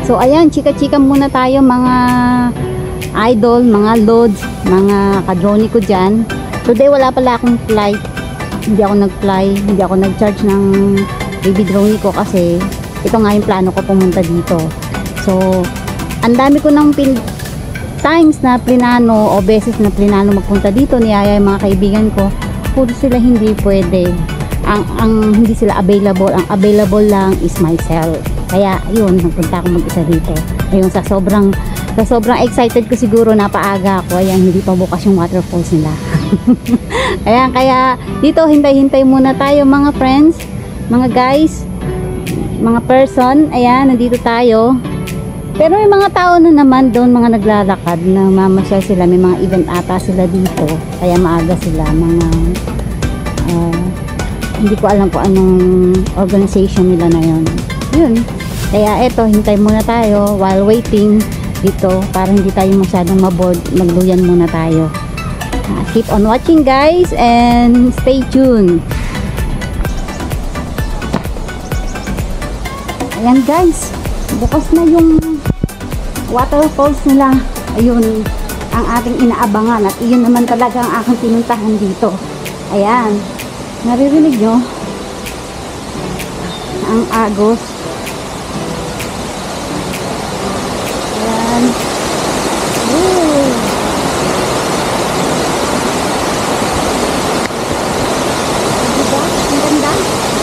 So ayan, chika-chika muna tayo mga idol, mga lods, mga kadrone ko dyan. Today wala pala akong flight. Hindi ako nag-fly, hindi ako nag-charge ng baby drone ko kasi ito nga yung plano ko pumunta dito. So ang dami ko ng times na plinano o beses na plinano magpunta dito, niyaya yung mga kaibigan ko, puro sila hindi pwede. Ang hindi sila available, ang available lang is myself. Kaya yun, nagpunta ako mag-isa dito. Ayun, sa sobrang excited ko siguro, napaaga ako. Ayan, hindi pa bukas yung waterfalls nila. Ayan, kaya dito hintay-hintay muna tayo mga friends, mga guys, mga person. Ayan, nandito tayo. Pero may mga tao na naman doon, mga naglalakad na mamasyal sila. May mga event ata sila dito. Kaya maaga sila, mga hindi ko alam kung anong organization nila na yun. Yun. Kaya eto, hintay muna tayo while waiting dito para hindi tayo masyadong maboard. Magluyan muna tayo. Keep on watching guys and stay tuned. Ayan guys, bukas na yung waterfalls nila. Ayun ang ating inaabangan at iyon naman talaga ang aking pinuntahan dito. Ayan, naririnig nyo ang agos. Ayan. Diba? Ang ganda.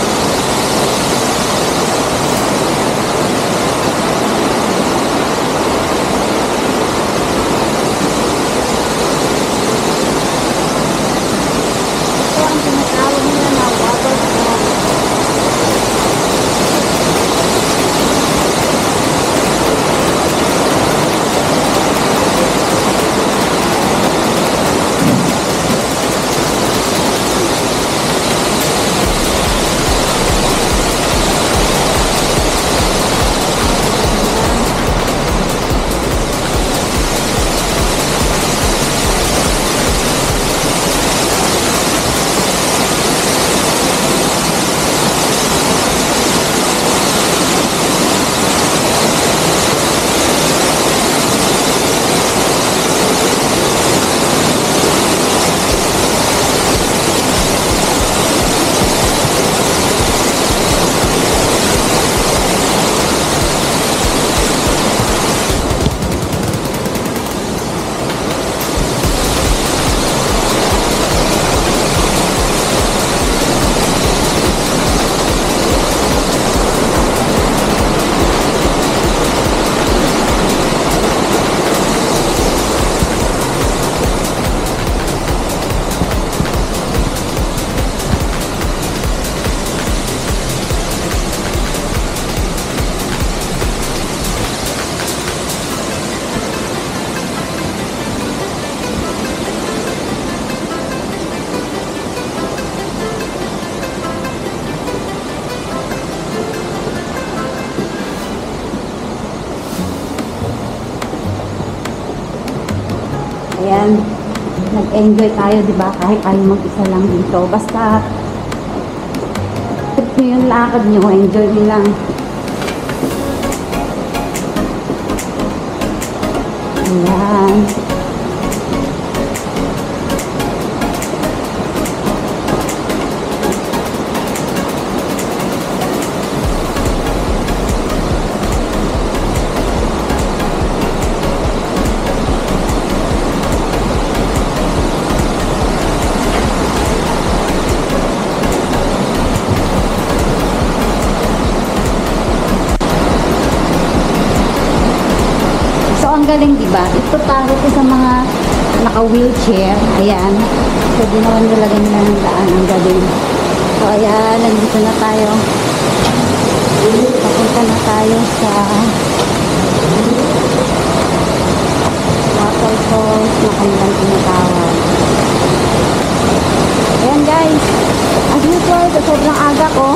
Ayan, nag-enjoy tayo, diba? Kahit tayo mag-isa lang dito. Basta, trip nyo yung lakad nyo, enjoy nyo lang. Ayan. Galing, diba? Ito taro ko sa mga naka-wheelchair. Ayan. So, ginawa nila nila ng daan ang galing. So, ayan. Nandito na tayo. Papunta na tayo sa waterfalls na kanilang tinatawag. Ayan, guys. As usual, sa sobrang aga ko,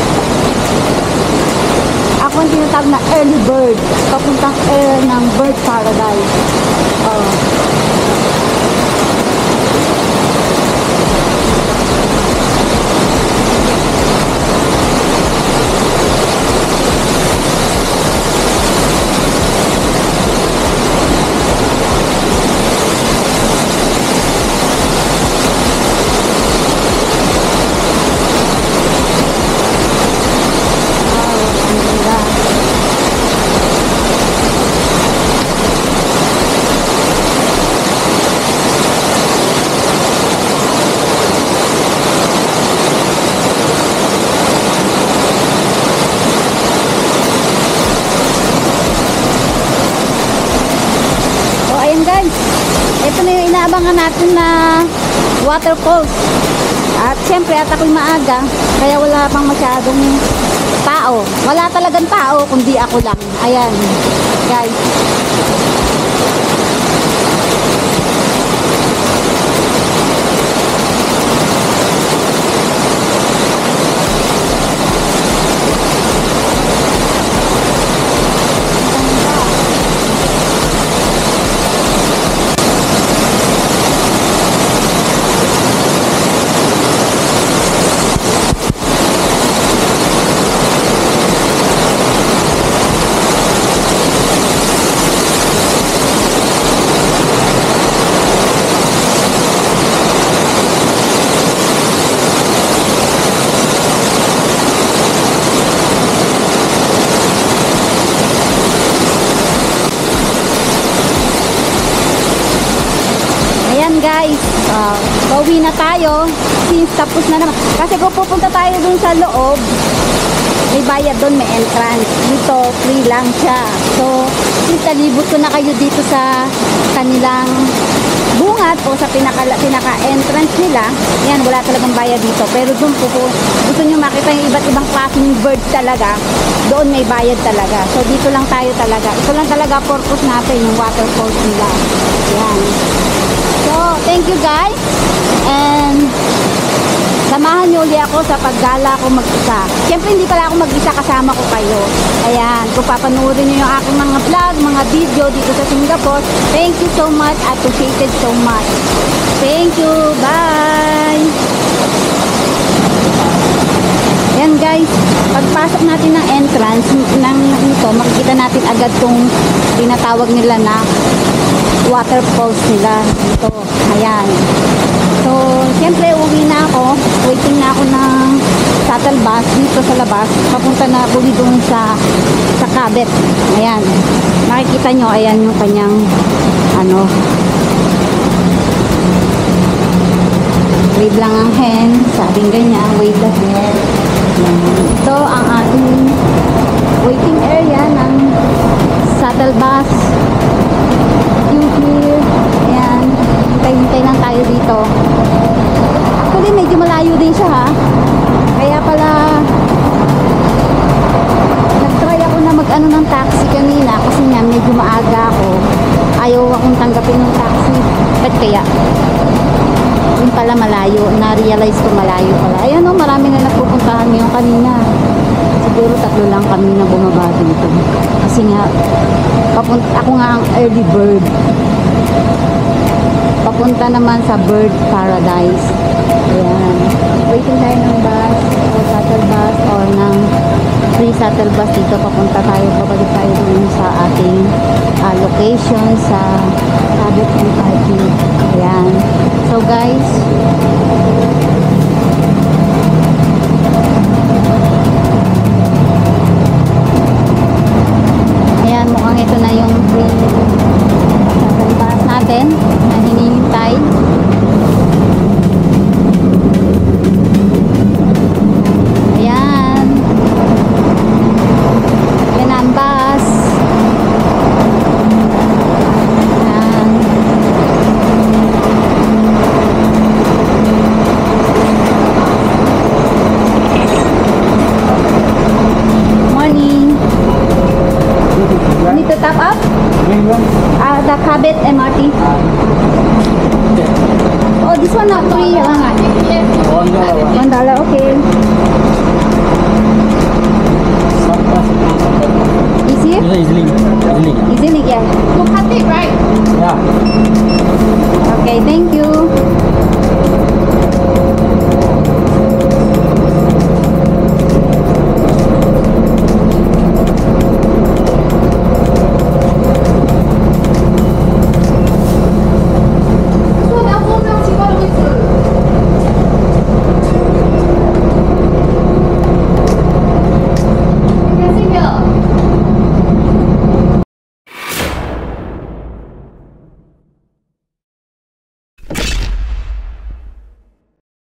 ako ang tinatawag na early bird. Papuntang air ng bird paradise. inaabangan natin na waterfalls. At syempre, at ako'y maaga, kaya wala pang masyadong tao. Wala talagang tao, kundi ako lang. Ayan, guys. Guys, pauwi na tayo since tapos na naman kasi kung pupunta tayo dun sa loob may bayad dun, may entrance dito, free lang siya. So, since talibot ko na kayo dito sa kanilang bungad o sa pinaka-entrance nila, yan, wala talagang bayad dito, pero dun po gusto nyo makita yung iba't ibang klaseng birds talaga, doon may bayad talaga. So, dito lang tayo talaga, ito lang talaga purpose natin, yung waterfalls nila. Yan. So, thank you guys. And samahan niyo ulit ako sa paggala ko mag-isa. Siyempre hindi pala ako mag-isa, kasama ko kayo. Ayan, kung papanoorin niyo yung aking mga vlog, mga video dito sa Singapore, thank you so much. Appreciated so much. Thank you. Bye. Ayan guys, pagpasok natin ng entrance ng ito, makikita natin agad tong tinatawag nila na waterfalls nila dito. Ayan. So, siyempre uwi na ako. Waiting na ako ng shuttle bus dito sa labas. Papunta na ako doon sa Cabet. Ayan. Makikita nyo, ayan yung kanyang wave lang ang hen. Sabing ganyan, wave the hen. Ito ang ating waiting area ng shuttle bus. Here. Ayan. Hintay-hintay lang tayo dito. Actually, medyo malayo din siya ha. Kaya pala nag-try ako na mag-ano ng taxi kanina kasi nga medyo maaga ako. Ayaw akong tanggapin ng taxi. Ba't kaya? Yun pala malayo. Na-realize ko malayo pala. Ayan o, marami na napupuntahan ngayon kanina. Siguro 3 lang kami na bumaba dito. Kasi nga, ako nga ang early bird. Papunta naman sa bird paradise. Ayan. Waiting tayo ng bus o shuttle bus or ng free shuttle bus dito. Papunta tayo, babalik tayo dun sa ating location sa Cabet MRT. Ayan. So guys, ayan, mukhang ito na yung free shuttle bus natin na hinihintay. Ayan. Yan ang bus. Ayan. Morning. You need to top up? The Cabet MRT. Oh, this one not free. $1, okay. Easy? Easily. Easily, yeah. You cut it, right? Yeah. Okay, thank you.